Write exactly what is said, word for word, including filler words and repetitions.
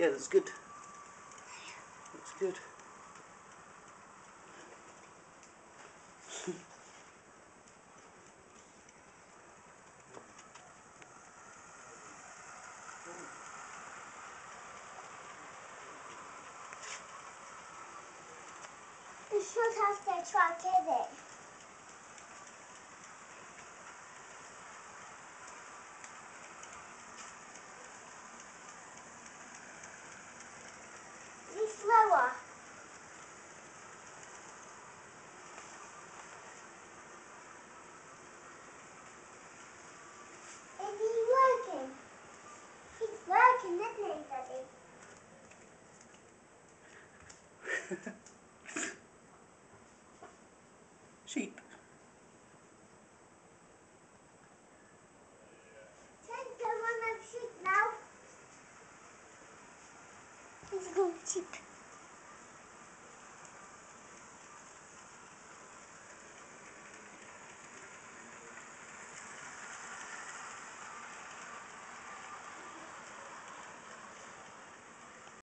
Yeah, that's good. That's good. It's not off the truck, is it? It's slower. Is he working? He's working, isn't he, Daddy? Sheep. Take the one of sheep now. He's going sheep.